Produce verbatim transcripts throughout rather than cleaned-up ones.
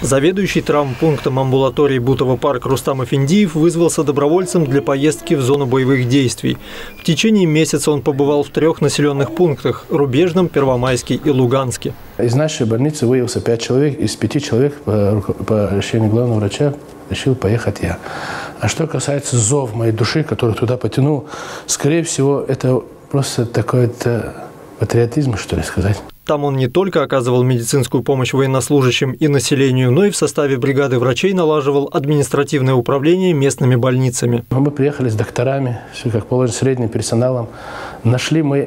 Заведующий травмпунктом амбулатории Бутово парк Рустам Эфендиев вызвался добровольцем для поездки в зону боевых действий. В течение месяца он побывал в трех населенных пунктах – Рубежном, Первомайске и Луганске. Из нашей больницы выявился пять человек, из пяти человек по, по решению главного врача решил поехать я. А что касается зов моей души, который туда потянул, скорее всего, это просто такой-то патриотизм, что ли, сказать. Там он не только оказывал медицинскую помощь военнослужащим и населению, но и в составе бригады врачей налаживал административное управление местными больницами. Мы приехали с докторами, все как положено, средним персоналом. Нашли мы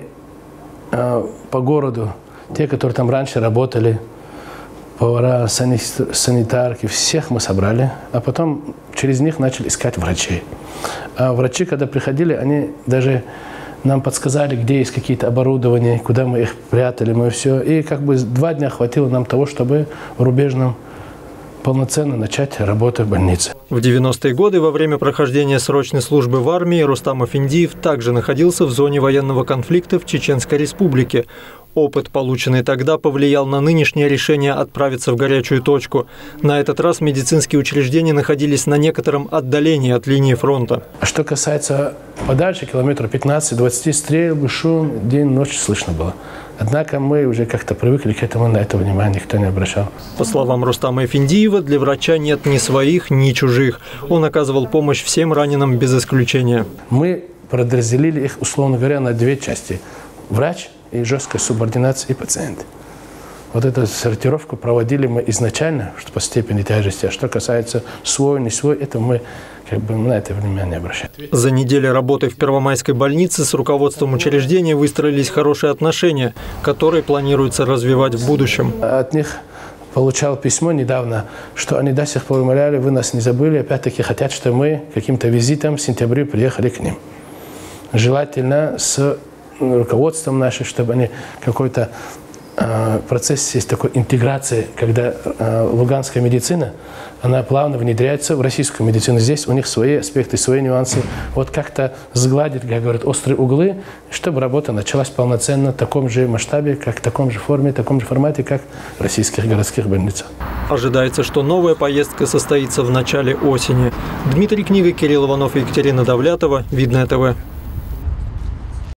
э, по городу те, которые там раньше работали, повара, санитарки, всех мы собрали, а потом через них начали искать врачей. А врачи, когда приходили, они даже нам подсказали, где есть какие-то оборудования, куда мы их прятали, мы все. И как бы два дня хватило нам того, чтобы в Рубежном полноценно начать работу в больнице. В девяностые годы во время прохождения срочной службы в армии Рустам Эфендиев также находился в зоне военного конфликта в Чеченской Республике. Опыт, полученный тогда, повлиял на нынешнее решение отправиться в горячую точку. На этот раз медицинские учреждения находились на некотором отдалении от линии фронта. А что касается подальше, километров пятнадцать-двадцать, стрельбы, шум, день, ночь слышно было. Однако мы уже как-то привыкли к этому, на это внимание никто не обращал. По словам Рустама Эфендиева, для врача нет ни своих, ни чужих. Он оказывал помощь всем раненым без исключения. Мы подразделили их, условно говоря, на две части. Врач и жесткая субординация и пациент. Вот эту сортировку проводили мы изначально, что по степени тяжести. А что касается свой, не свой, это мы как бы на это внимание не обращаем. За неделю работы в Первомайской больнице с руководством учреждения выстроились хорошие отношения, которые планируется развивать в будущем. От них получал письмо недавно, что они до сих пор умоляли, вы нас не забыли, опять-таки хотят, что мы каким-то визитом в сентябре приехали к ним. Желательно с руководством нашим, чтобы они какой-то э, процесс есть такой интеграции, когда э, луганская медицина, она плавно внедряется в российскую медицину. Здесь у них свои аспекты, свои нюансы. Вот как-то сгладить, как говорят, острые углы, чтобы работа началась полноценно в таком же масштабе, как в таком же форме, в таком же формате, как в российских городских больницах. Ожидается, что новая поездка состоится в начале осени. Дмитрий Книга, Кирилл Иванов и Екатерина Давлятова. Видное ТВ.